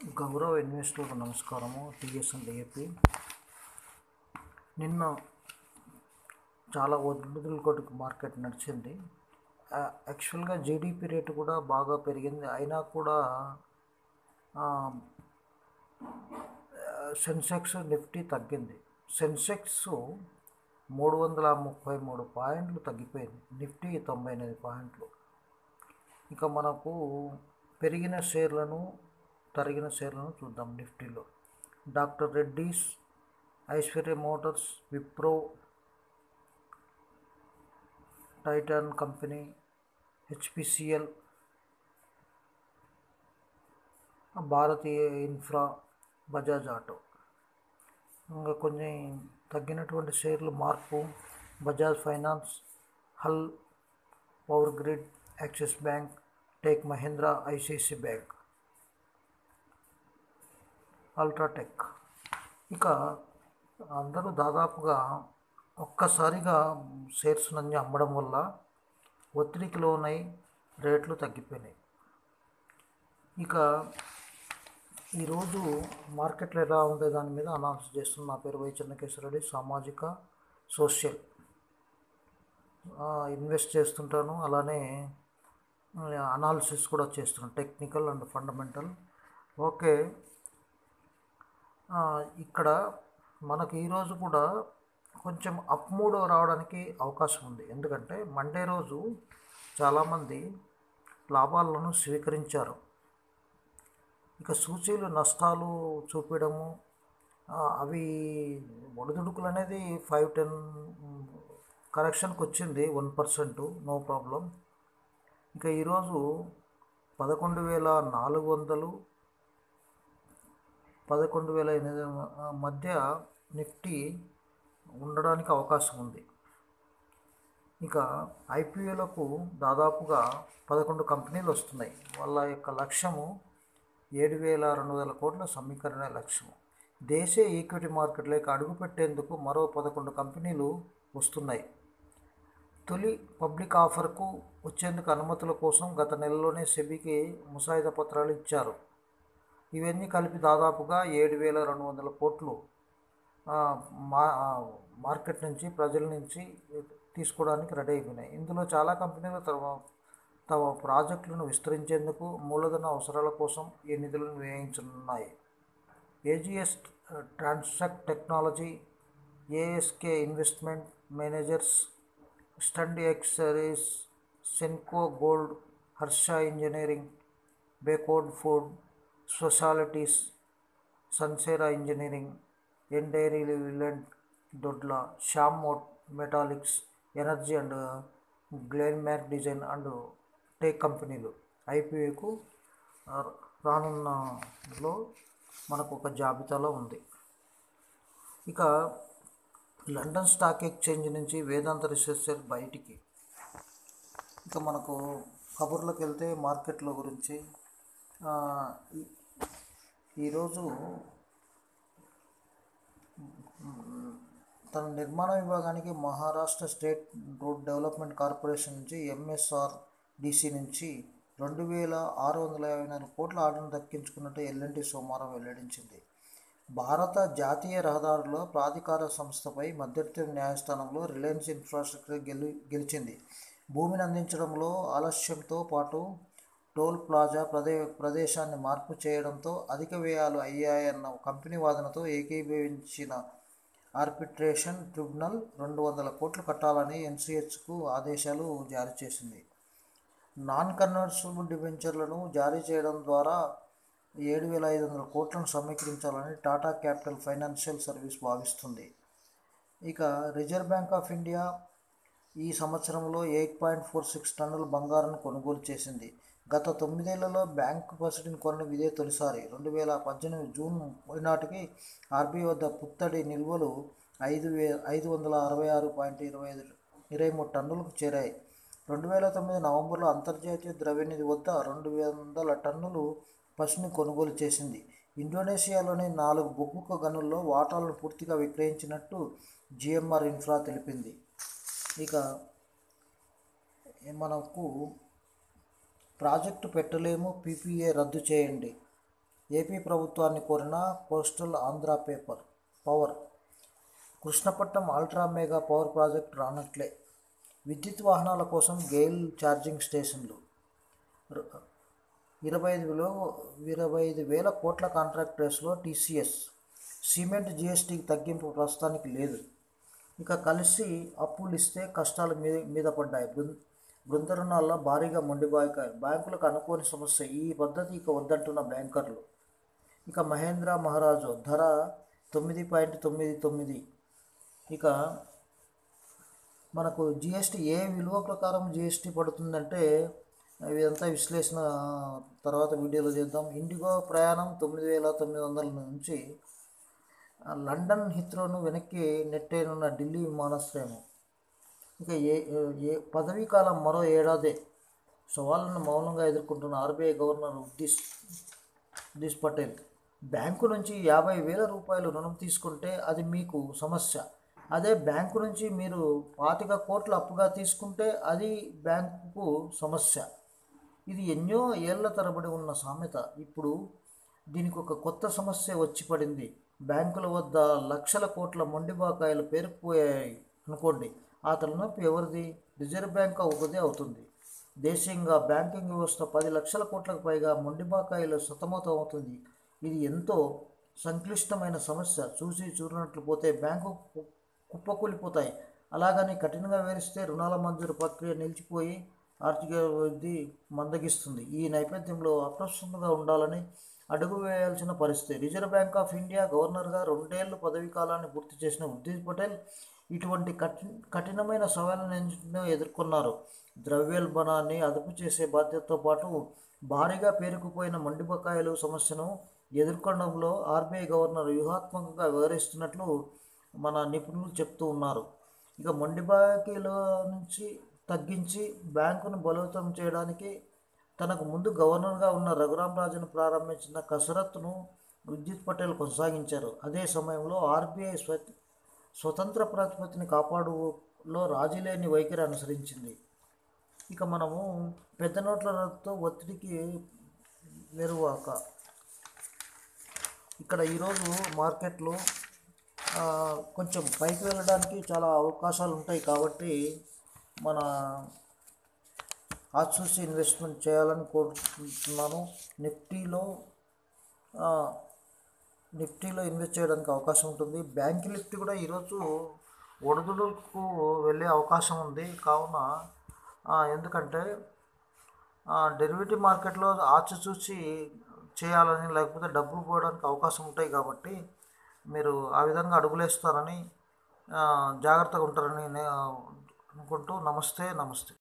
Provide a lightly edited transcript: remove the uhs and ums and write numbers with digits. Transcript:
గౌరవ ఇన్వెస్టర్లకు నమస్కారము. టీఎస్ అండ్ ఏపీ నిన్న చాలా ఒడిదుడుకులకు మార్కెట్ నడిచింది. యాక్చువల్గా జీడిపి రేటు కూడా బాగా పెరిగింది. అయినా కూడా సెన్సెక్స్ నిఫ్టీ తగ్గింది. సెన్సెక్స్ 333 పాయింట్లు తగ్గిపోయింది, నిఫ్టీ 98 పాయింట్లు. ఇక మనకు పెరిగిన షేర్లను తరిగిన షేర్లను చూద్దాం. నిఫ్టీలో doctor Reddy's, Aishwarya Motors, Wipro, Titan company, HPCL, Bharatiya Infra, Bajaj Auto. ఇంకా కొన్ని తగ్గినటువంటి షేర్లు మార్పు: బజాజ్ ఫైనాన్స్, హల్, Power Grid, Axis Bank, Tech Mahindra, ICICI Bank, UltraTech. ఇక అందరూ దాదాపుగా ఒక్కసారిగా షేర్స్ అన్నీ అమ్మడం వల్ల ఒత్తిడికి లోనై రేట్లు తగ్గిపోయినాయి. ఇక ఈరోజు మార్కెట్లో ఎలా ఉండే దాని మీద అనాలిసిస్ చేస్తున్న నా పేరు yckredy. సామాజిక సోషల్ ఇన్వెస్ట్ చేస్తుంటాను, అలానే అనాలిసిస్ కూడా చేస్తున్నాను, టెక్నికల్ అండ్ ఫండమెంటల్. ఓకే, ఇక్కడ మనకు ఈరోజు కూడా కొంచెం అప్ మూడ్ రావడానికి అవకాశం ఉంది. ఎందుకంటే మండే రోజు చాలామంది లాభాలను స్వీకరించారు. ఇక సూచీలు నష్టాలు చూపించడము, అవి ఒడిదుడుకులు అనేది 5-10 కరెక్షన్కి వచ్చింది, 1%, నో ప్రాబ్లం. ఇక ఈరోజు 11,400, 11,800 మధ్య నిఫ్టీ ఉండడానికి అవకాశం ఉంది. ఇక ఐపీఓలకు దాదాపుగా 11 కంపెనీలు వస్తున్నాయి. వాళ్ళ యొక్క లక్ష్యము 7,200 కోట్ల సమీకరణ లక్ష్యము. దేశీయ ఈక్విటీ మార్కెట్లోకి అడుగుపెట్టేందుకు మరో 11 కంపెనీలు వస్తున్నాయి. తొలి పబ్లిక్ ఆఫర్కు వచ్చేందుకు అనుమతుల కోసం గత నెలలోనే సెబీకి ముసాయిదా పత్రాలు ఇచ్చారు. ఇవన్నీ కలిపి దాదాపుగా 7,200 కోట్లు మార్కెట్ నుంచి, ప్రజల నుంచి తీసుకోవడానికి రెడీ అయిపోయినాయి. ఇందులో చాలా కంపెనీలు తమ ప్రాజెక్టులను విస్తరించేందుకు మూలధన అవసరాల కోసం ఈ నిధులను వ్యయించనున్నాయి. AGS Transact Technology, ASK Investment Managers, స్టండ్ ఎక్సరీస్, సెన్కో గోల్డ్, హర్ష ఇంజనీరింగ్, బేకోడ్ ఫుడ్ స్పెషాలిటీస్, సన్సేరా ఇంజనీరింగ్, ఎండైరీ లివెంట్, Dodla, Shyam Metalics, Energy and Glenmark Design and Tech కంపెనీలు ఐపీఓకు రానున్నలో మనకు ఒక జాబితాలో ఉంది. ఇక లండన్ స్టాక్ ఎక్స్చేంజ్ నుంచి వేదాంత రీసెర్చ్ బయటికి. ఇక మనకు కబుర్లకు వెళ్తే మార్కెట్లో గురించి ఈరోజు తన నిర్మాణ విభాగానికి Maharashtra State Road Development Corporation నుంచి ఎంఎస్ఆర్డిసి నుంచి 2,654 కోట్ల ఆర్డర్ను దక్కించుకున్నట్టు ఎల్ఎన్టీ సోమవారం వెల్లడించింది. భారత జాతీయ రహదారుల ప్రాధికార సంస్థపై మధ్యవర్తి న్యాయస్థానంలో రిలయన్స్ ఇన్ఫ్రాస్ట్రక్చర్ గెలిచింది. భూమిని అందించడంలో ఆలస్యంతో పాటు టోల్ ప్లాజా ప్రదేశాన్ని మార్పు చేయడంతో అధిక వ్యయాలు అయ్యాయన్న కంపెనీ వాదనతో ఏకీభవించిన ఆర్బిట్రేషన్ ట్రిబ్యునల్ 200 కోట్లు కట్టాలని ఎన్సిహెచ్కు ఆదేశాలు జారీ చేసింది. నాన్ కన్వర్టబుల్ డిబెంచర్లను జారీ చేయడం ద్వారా 7,500 కోట్లను సమీకరించాలని టాటా క్యాపిటల్ ఫైనాన్షియల్ సర్వీస్ భావిస్తుంది. ఇక రిజర్వ్ బ్యాంక్ ఆఫ్ ఇండియా ఈ సంవత్సరంలో 8.46 టన్నుల బంగారాన్ని కొనుగోలు చేసింది. గత 9 ఏళ్లలో బ్యాంకు పసిడిని కొనడం ఇదే తొలిసారి. 2018 జూన్ నాటికి ఆర్బీఐ వద్ద పుత్తడి నిల్వలు 566.23 టన్నులకు చేరాయి. 2009 నవంబర్లో అంతర్జాతీయ ద్రవ్యనిధి వద్ద 200 టన్నులు పసిడిని కొనుగోలు చేసింది. ఇండోనేషియాలోని 4 బొగ్గు గనుల్లో వాటాలను పూర్తిగా విక్రయించినట్టు జిఎంఆర్ ఇన్ఫ్రా తెలిపింది. ఇక మనకు ప్రాజెక్టు పెట్టలేము, పీపీఏ రద్దు చేయండి, ఏపీ ప్రభుత్వాన్ని కోరిన Coastal Andhra Power. Krishnapatnam ultra mega power project రానట్లే. విద్యుత్ వాహనాల కోసం గెయిల్ ఛార్జింగ్ స్టేషన్లు. 25,000 కోట్ల కాంట్రాక్ట్ రేసులో టీసీఎస్. సిమెంట్ జీఎస్టీకి తగ్గింపు ప్రస్తుతానికి లేదు. ఇక కలిసి అప్పులు ఇస్తే కష్టాలు మీద పడ్డాయి. బృంద రుణాల్లో భారీగా మొండిబాయికాయలు. బ్యాంకులకు అనుకోని సమస్య. ఈ పద్ధతి ఇక వద్దంటున్న బ్యాంకర్లు. ఇక మహేంద్ర మహారాజు ధర 9.99. ఇక మనకు జిఎస్టీ ఏ విలువ ప్రకారం జిఎస్టీ పడుతుందంటే ఇదంతా విశ్లేషణ తర్వాత వీడియోలో చేద్దాం. ఇండిగో ప్రయాణం 9,900 నుంచి లండన్ హిత్రోను వెనక్కి నెట్టేనున్న ఢిల్లీ విమానాశ్రయం. ఇక పదవీ కాలం మరో ఏడాదే. సవాళ్లను మౌనంగా ఎదుర్కొంటున్న RBI governor Urjit Patel. Bank నుంచి 50,000 రూపాయలు రుణం తీసుకుంటే అది మీకు సమస్య. అదే బ్యాంకు నుంచి మీరు 25 కోట్ల అప్పుగా తీసుకుంటే అది బ్యాంకుకు సమస్య. ఇది ఎన్నో ఏళ్ల తరబడి ఉన్న సామెత. ఇప్పుడు దీనికి ఒక కొత్త సమస్య వచ్చి పడింది. బ్యాంకుల వద్ద లక్షల కోట్ల మొండి బకాయిలు పేరుకుపోయాయి అనుకోండి. ఆ తలనొప్పి ఎవరిది? రిజర్వ్ బ్యాంక్ ఒకదే అవుతుంది. దేశీయంగా బ్యాంకింగ్ వ్యవస్థ 10 లక్షల కోట్లకు పైగా మొండి బకాయిలు సతమతం అవుతుంది. ఇది ఎంతో సంక్లిష్టమైన సమస్య. చూసి చూడనట్లు పోతే బ్యాంకు కుప్పకూలిపోతాయి. అలాగని కఠినంగా వివరిస్తే రుణాల మంజూరు ప్రక్రియ నిలిచిపోయి ఆర్థిక అభివృద్ధి మందగిస్తుంది. ఈ నేపథ్యంలో అప్రమత్తంగా ఉండాలని అడుగు వేయాల్సిన పరిస్థితి. రిజర్వ్ బ్యాంక్ ఆఫ్ ఇండియా గవర్నర్గా 2 ఏళ్ల పదవీ కాలాన్ని పూర్తి చేసిన ఉర్జిత్ పటేల్ ఇటువంటి కఠినమైన సవాళ్ళను ఎదుర్కొన్నారు. ద్రవ్యోల్బణాన్ని అదుపు చేసే బాధ్యతతో పాటు భారీగా పేరుకుపోయిన మొండి బకాయిలు సమస్యను ఎదుర్కొనడంలో ఆర్బీఐ గవర్నర్ వ్యూహాత్మకంగా వ్యవహరిస్తున్నట్లు మన నిపుణులు చెప్తూ ఉన్నారు. ఇక మొండి బకాయిల నుంచి తగ్గించి బ్యాంకును బలోపేతం చేయడానికి తనకు ముందు గవర్నర్గా ఉన్న రఘురామ్ రాజన్ ప్రారంభించిన కసరత్తును ఉర్జిత్ పటేల్ కొనసాగించారు. అదే సమయంలో ఆర్బీఐ స్వతంత్ర ప్రతిపత్తిని కాపాడులో రాజీలేని వైఖరి అనుసరించింది. ఇక మనము పెద్ద నోట్ల రద్దుతో ఒత్తిడికి మెరువాక ఇక్కడ ఈరోజు మార్కెట్లు కొంచెం పైకి వెళ్ళడానికి చాలా అవకాశాలు ఉంటాయి. కాబట్టి మన ఆచూసి ఇన్వెస్ట్మెంట్ చేయాలని కోరుకుంటున్నాను. నిఫ్టీలో ఇన్వెస్ట్ చేయడానికి అవకాశం ఉంటుంది. బ్యాంక్ నిఫ్టీ కూడా ఈరోజు ఒడిదుడుకు వెళ్ళే అవకాశం ఉంది. కావున ఎందుకంటే డెరివేటివ్ మార్కెట్లో ఆచిచూచి చేయాలని, లేకపోతే డబ్బులు పోవడానికి అవకాశం ఉంటాయి. కాబట్టి మీరు ఆ విధంగా అడుగులేస్తారని జాగ్రత్తగా ఉంటారని అనుకుంటూ నమస్తే.